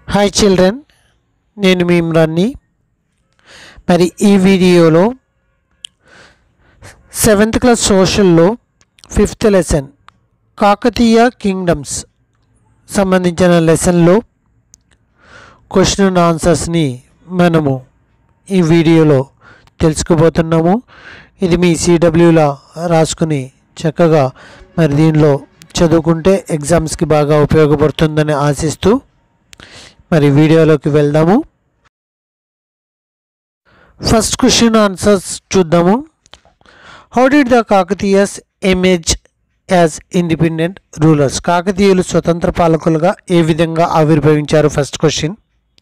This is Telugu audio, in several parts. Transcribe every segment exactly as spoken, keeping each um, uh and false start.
హాయ్ చిల్డ్రన్, నేను మీ ఇమ్రాన్ని. మరి ఈ వీడియోలో సెవెంత్ క్లాస్ సోషల్లో ఫిఫ్త్ లెసన్ కాకతీయ కింగ్డమ్స్ సంబంధించిన లెసన్లో క్వశ్చన్ అండ్ ఆన్సర్స్ని మనము ఈ వీడియోలో తెలుసుకోబోతున్నాము. ఇది మీ సిడబ్ల్యూలా రాసుకుని చక్కగా మరి దీనిలో చదువుకుంటే ఎగ్జామ్స్కి బాగా ఉపయోగపడుతుందని ఆశిస్తూ మరి వీడియోలోకి వెళ్దాము. ఫస్ట్ క్వశ్చన్ ఆన్సర్స్ చూద్దాము. How did the Kakatiyas emerge as independent rulers? కాకతీయులు స్వతంత్ర పాలకులుగా ఏ విధంగా ఆవిర్భవించారు? First question.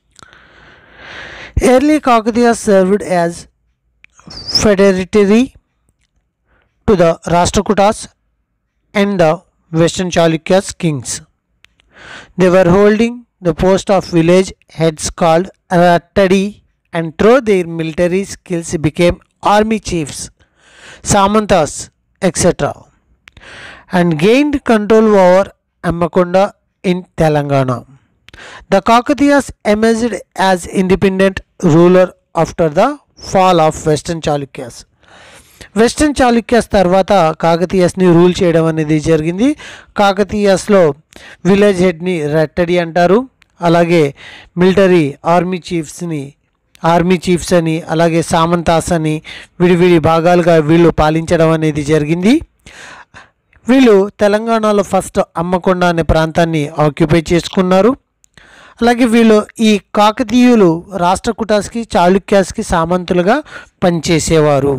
Early Kakatiyas served as feudatory to the Rashtrakutas and the Western Chalukyas kings. They were holding the post of village heads called Rattadi, and through their military skills became army chiefs, Samantas, et cetera, and gained control over Ammakonda in Telangana. The Kakatiyas emerged as independent ruler after the fall of Western Chalukyas. Western Chalukyas తర్వాత కాకతీయస్ని రూల్ చేయడం అనేది జరిగింది. కాకతీయస్లో విలేజ్ హెడ్ని రట్టడి అంటారు, అలాగే మిలిటరీ ఆర్మీ చీఫ్స్ని ఆర్మీ చీఫ్స్ అని, అలాగే సామంతాస్ అని విడివిడి భాగాలుగా వీళ్ళు పాలించడం అనేది జరిగింది. వీళ్ళు తెలంగాణలో ఫస్ట్ అమ్మకొండ అనే ప్రాంతాన్ని ఆక్యుపై చేసుకున్నారు. అలాగే వీళ్ళు ఈ కాకతీయులు రాష్ట్రకూటాస్కి చాళుక్యాస్కి సామంతులుగా పనిచేసేవారు.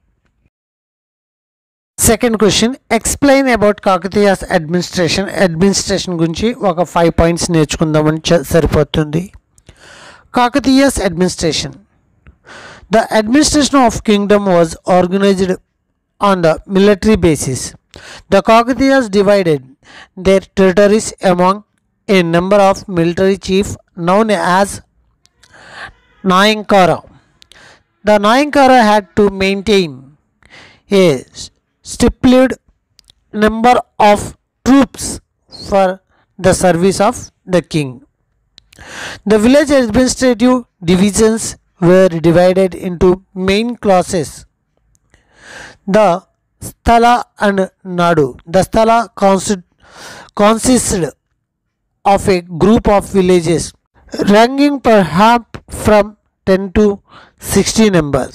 Second question, explain about Kakatiyas administration. Administration గురించి ఒక ఫైవ్ పాయింట్స్ నేర్చుకుందామని సరిపోతుంది. Kakatiyas administration. The administration of kingdom was organised on the military basis. The Kakatiyas divided their territories among a number of military chief known as Nayankara. The Nayankara had to maintain a stipulated number of troops for the service of the king. The village administrative divisions were divided into main classes, the sthala and nadu. The sthala consist, consisted of a group of villages ranging perhaps from ten to sixty numbers.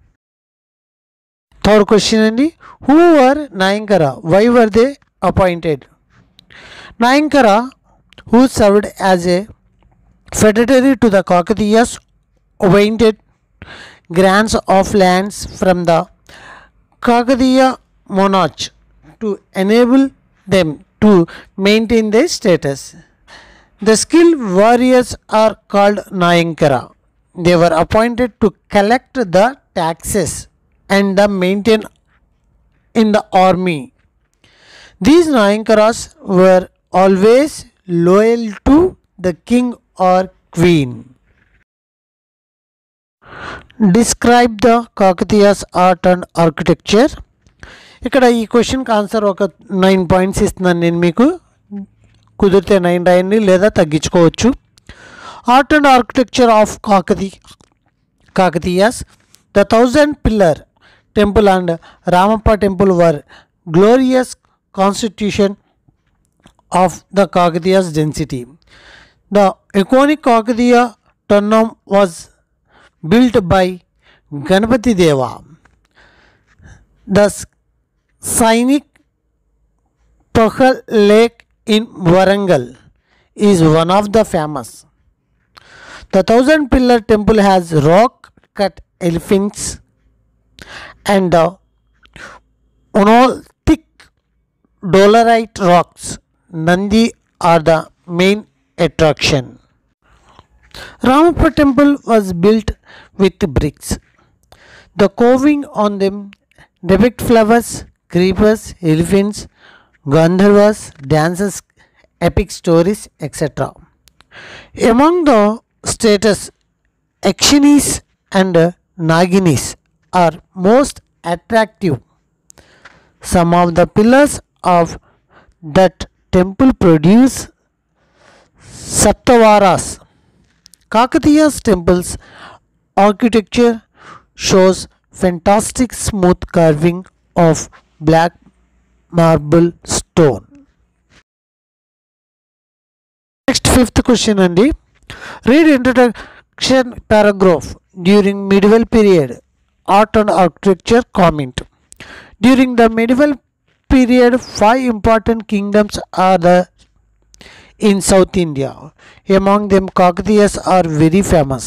Third question అండి, who were Nayankara? Why were they appointed? Nayankara, who served as a feudatory to the Kakatiyas, obtained grants of lands from the Kakatiya monarch to enable them to maintain their status. The skilled warriors are called Nayankara. They were appointed to collect the taxes and the maintain in the army. These Nayankaras were always loyal to the king or queen. Describe the Kakatiyas art and architecture. ఇక్కడ ఈ క్వశ్చన్కి ఆన్సర్ ఒక నైన్ పాయింట్స్ ఇస్తున్నాను నేను మీకు. కుదిరితే నైన్ రాయండి లేదా తగ్గించుకోవచ్చు. Art and architecture of Kakati Kakatiyas. The thousand pillar temple and Ramappa temple were glorious constitution of the Kakatiyas density. The iconic Kakatiya Turnam was built by Ganapati Deva. The scenic Pahal Lake in Warangal is one of the famous. The thousand pillar temple has rock cut elephants and the monolithic dolerite rocks Nandi are the main attraction. Ramappa temple was built with bricks. The carving on them depict flowers, creepers, elephants, Gandharvas, dances, epic stories, et cetera. Among the status, Akshinis and Naginis are most attractive. Some of the pillars of that temple produce Saptavaras, Kakatiya's temples architecture shows fantastic smooth carving of black marble stone. Next fifth question andi. Read introduction paragraph. During medieval period, art and architecture comment. During the medieval period, five important kingdoms are the in South India. Among them, Kakatiyas are very famous.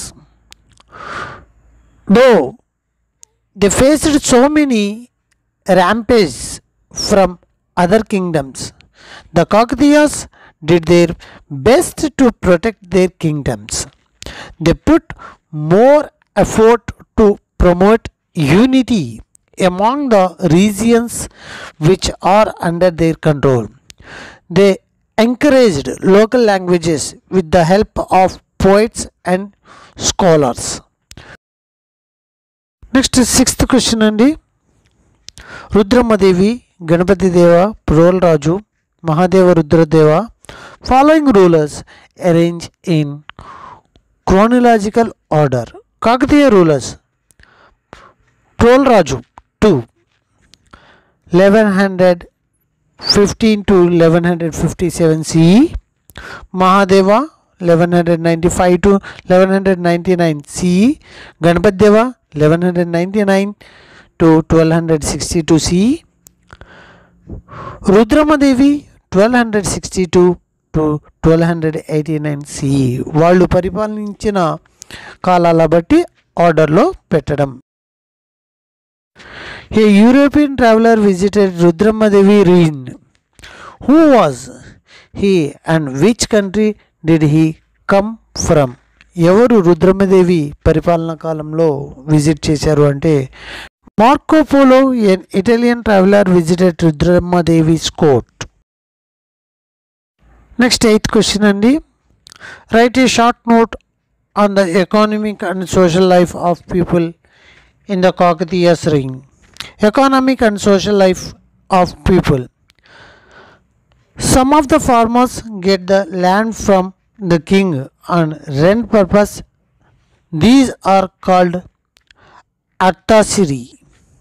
Though they faced so many rampages from other kingdoms, the Kakatiyas did their best to protect their kingdoms. They put more effort to promote unity among the regions which are under their control. They encouraged local languages with the help of poets and scholars. Next sixth question andi. Rudramadevi, Ganapati Deva, Prol Raju, Mahadeva Rudradeva. Following rulers arranged in chronological order. Kakatiya rulers: Prol Raju two, eleven fifteen to eleven fifty-seven C E, Mahadeva eleven ninety-five to eleven ninety-nine C E, Ganapati Deva eleven ninety-nine to twelve sixty-two C E, Rudramadevi twelve sixty-two to twelve eighty-nine C E. వాళ్ళు పరిపాలించిన కాలాల బట్టి ఆర్డర్లో పెట్టడం. A European traveler visited Rudramadevi ruin. Who was he and which country did he come from? ఎవరు రుద్రమదేవి పరిపాలన కాలంలో విజిట్ చేశారు అంటే Marco Polo, an Italian traveler visited Rudramadevi's court. Next eighth question andi. Write a short note on the economic and social life of people in the Kakatiya's reign. Economic and social life of people. Some of the farmers get the land from the king on rent purpose. These are called attasiri.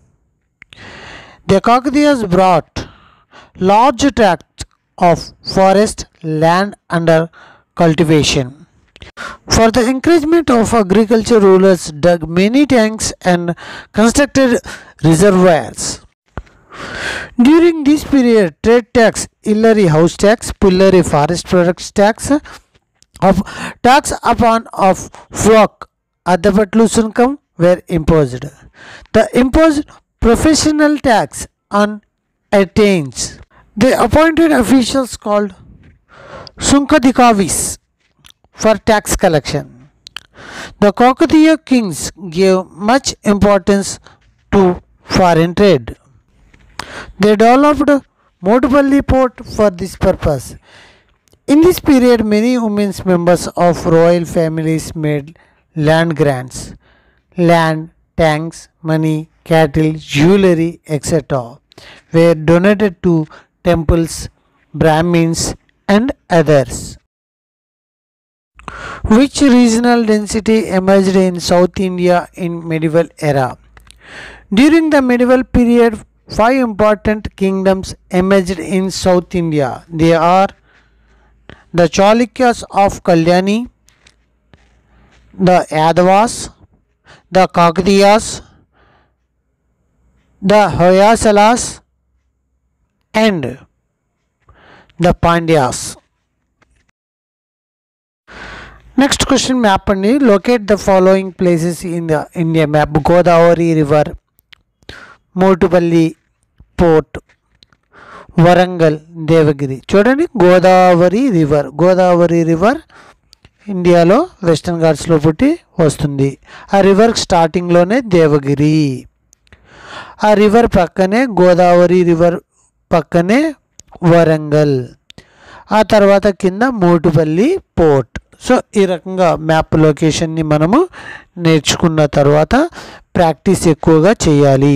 The Kakatiyas brought large tracts of forest land under cultivation. For the encouragement of agriculture, rulers dug many tanks and constructed reservoirs. During this period, trade tax, Illari house tax, Pullari forest products tax, of tax upon of flock, Adapatlu Sunkam were imposed. The imposed professional tax on attains. They appointed officials called Sunkadikavis for tax collection. The Kakatiya kings gave much importance to foreign trade. They developed Motupalli port for this purpose. In this period, many women members of royal families made land grants. Land, tanks, money, cattle, jewelry, et cetera were donated to temples, Brahmins and others. Which regional density emerged in South India in medieval era? During the medieval period, five important kingdoms emerged in South India. They are the Chalukyas of Kalyani, the Yadavas, the Kakatiyas, the Hoysalas and the Pandyas. Next question map andi. Locate the following places in the India map. Godavari river, Motupalli port, Warangal, Devagiri. చూడండి గోదావరి రివర్ గోదావరి రివర్ ఇండియాలో వెస్టర్న్ ఘాట్స్లో పుట్టి వస్తుంది. ఆ రివర్ స్టార్టింగ్లోనే దేవగిరి. ఆ రివర్ పక్కనే గోదావరి రివర్ పక్కనే వరంగల్, ఆ తర్వాత కింద మోటుపల్లి పోర్ట్. సో ఈ రకంగా మ్యాప్ లొకేషన్ని మనము నేర్చుకున్న తర్వాత ప్రాక్టీస్ ఎక్కువగా చేయాలి.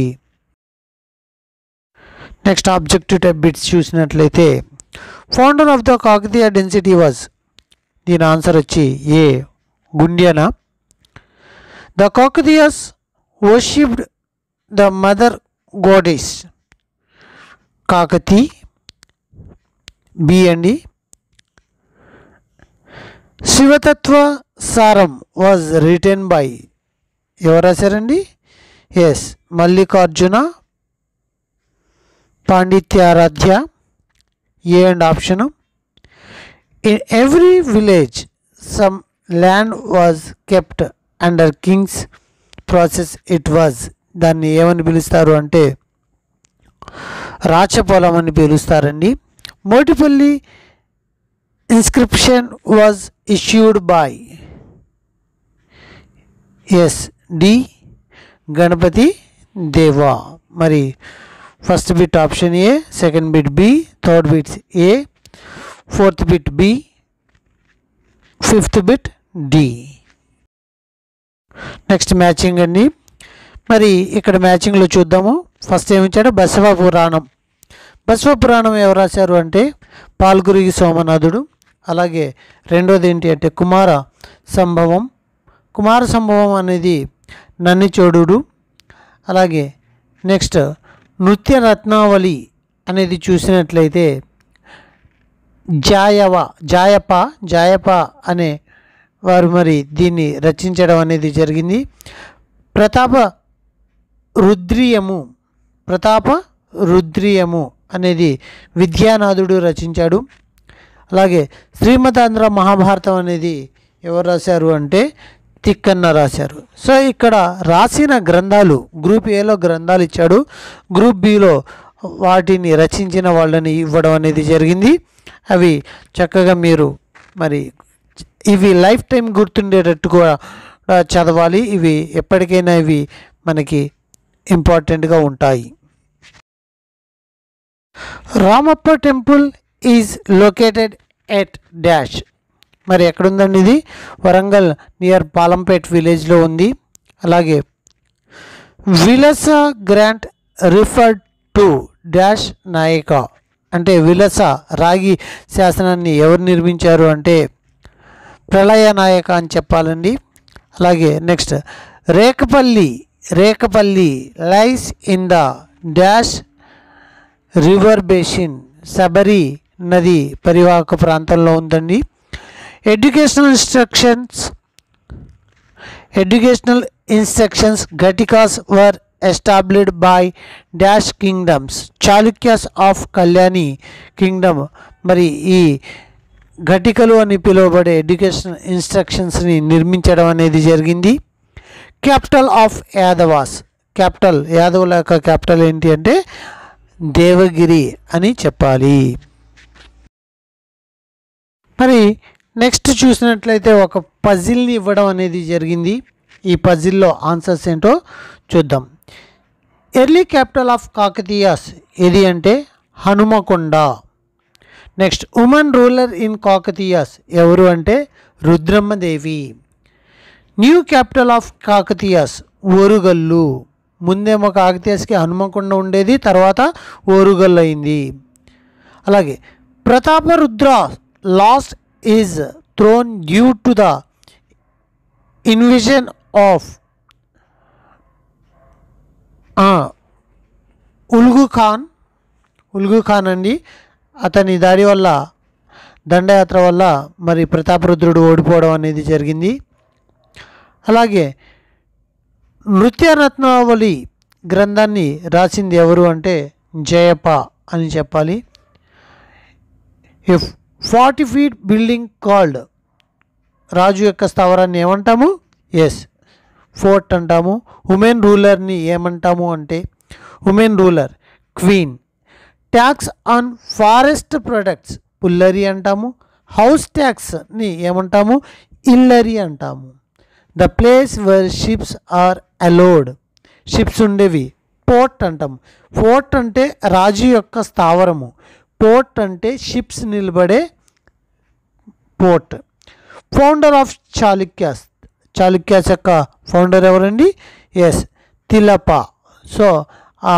నెక్స్ట్ ఆబ్జెక్టివ్ టైప్ బిట్స్ చూసినట్లయితే founder of the Kakatiya dynasty was, దీని ఆన్సర్ వచ్చి A Gundyana. The Kakatiyas worshipped the mother goddess Kakati. B అండి. Shivatatva Saram was written by ఎవరు రాశారండి? Yes Mallikarjuna Panditaradhya. A and option. In every village some land was kept under kings process it was. దాన్ని ఏమని పిలుస్తారు అంటే రాచపొలం అని పిలుస్తారండి. Motupalli inscription was issued by yes D Ganapati దేవా. మరి first bit option A, second bit B, third bit A, fourth bit B, fifth bit D. Next matching అండి. మరి ఇక్కడ మ్యాచింగ్లో చూద్దాము. ఫస్ట్ ఏమిచ్చాడు? బసవ పురాణం. బసవ పురాణం ఎవరు రాశారు అంటే పాల్గురికి సోమనాథుడు. అలాగే రెండోది ఏంటి అంటే కుమార సంభవం. కుమార సంభవం అనేది నన్నిచోడుడు. అలాగే నెక్స్ట్ నృత్య రత్నావళి అనేది చూసినట్లయితే జాయవ జాయప జాయప అనే వారు మరి దీన్ని రచించడం అనేది జరిగింది. ప్రతాప రుద్రీయము ప్రతాప రుద్రీయము అనేది విద్యానాథుడు రచించాడు. అలాగే శ్రీమదాంధ్ర మహాభారతం అనేది ఎవరు రాశారు అంటే తిక్కన్న రాశారు. సో ఇక్కడ రాసిన గ్రంథాలు గ్రూప్ ఏలో గ్రంథాలు ఇచ్చాడు, గ్రూప్ బిలో వాటిని రచించిన వాళ్ళని ఇవ్వడం అనేది జరిగింది. అవి చక్కగా మీరు మరి ఇవి లైఫ్ టైం గుర్తుండేటట్టు కూడా చదవాలి. ఇవి ఎప్పటికైనా ఇవి మనకి ఇంపార్టెంట్గా ఉంటాయి. Ramappa temple is located at dash. మరి ఎక్కడుందండి ఇది? వరంగల్ నియర్ పాలంపేట్ విలేజ్లో ఉంది. అలాగే Vilasa grant referred to dash Nayaka అంటే విలస రాగి శాసనాన్ని ఎవరు నిర్మించారు అంటే ప్రళయ నాయక అని చెప్పాలండి. అలాగే next Rekapalli Rekapalli lies in the dash river basin Sabari నది పరివాహక ప్రాంతంలో ఉందండి. Educational instructions educational instructions ghatikas were established by dash kingdoms Chalukyas of Kalyani kingdom. మరి ఈ ఘటికలు అని పిలువబడే ఎడ్యుకేషనల్ ఇన్స్ట్రక్షన్స్ని నిర్మించడం అనేది జరిగింది. క్యాపిటల్ ఆఫ్ యాదవాస్ క్యాపిటల్ యాదవుల యొక్క క్యాపిటల్ ఏంటి అంటే దేవగిరి అని చెప్పాలి. మరి నెక్స్ట్ చూసినట్లయితే ఒక పజిల్ని ఇవ్వడం అనేది జరిగింది. ఈ పజిల్లో ఆన్సర్స్ ఏంటో చూద్దాం. ఎర్లీ క్యాపిటల్ ఆఫ్ కాకతీయాస్ ఏది అంటే Hanumakonda. Next women ruler in Kakatiyas ఎవరు అంటే Rudrammadevi. New capital of Kakatiyas Orugallu. ముందేమో కాకతీయాస్కి హనుమకొండ ఉండేది, తర్వాత ఓరుగల్లు అయింది. అలాగే Prataparudra lost his throne due to the invasion of Ulugh Khan Ulugh Khan అండి. అతని దాడి వల్ల దండయాత్ర వల్ల మరి ప్రతాపరుద్రుడు ఓడిపోవడం అనేది జరిగింది. అలాగే నృత్యరత్నావళి గ్రంథాన్ని రాసింది ఎవరు అంటే జయప అని చెప్పాలి. If forty feet building called రాజు యొక్క స్థావరాన్ని ఏమంటాము? ఎస్ ఫోర్ట్ అంటాము. ఉమెన్ రూలర్ని ఏమంటాము అంటే women ruler queen. Tax on forest products పుల్లరి అంటాము. హౌస్ ట్యాక్స్ని ఏమంటాము? ఇల్లరి అంటాము. The place where ships are allowed ships ఉండేవి పోర్ట్ అంటాము. ఫోర్ట్ అంటే రాజు యొక్క స్థావరము, పోర్ట్ అంటే షిప్స్ నిలబడే port. Founder of Chalukyas Chalukyas యొక్క ఫౌండర్ ఎవరండి? ఎస్ తిలప. సో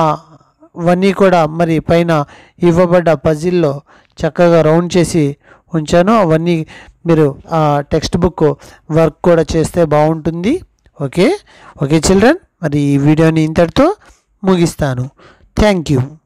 అవన్నీ కూడా మరి పైన ఇవ్వబడ్డ పజిల్లో చక్కగా రౌండ్ చేసి ఉంచాను, అవన్నీ మీరు టెక్స్ట్ బుక్ వర్క్ కూడా చేస్తే బాగుంటుంది. ఓకే ఓకే చిల్డ్రన్, మరి ఈ వీడియోని ఇంతటితో ముగిస్తాను. Thank you.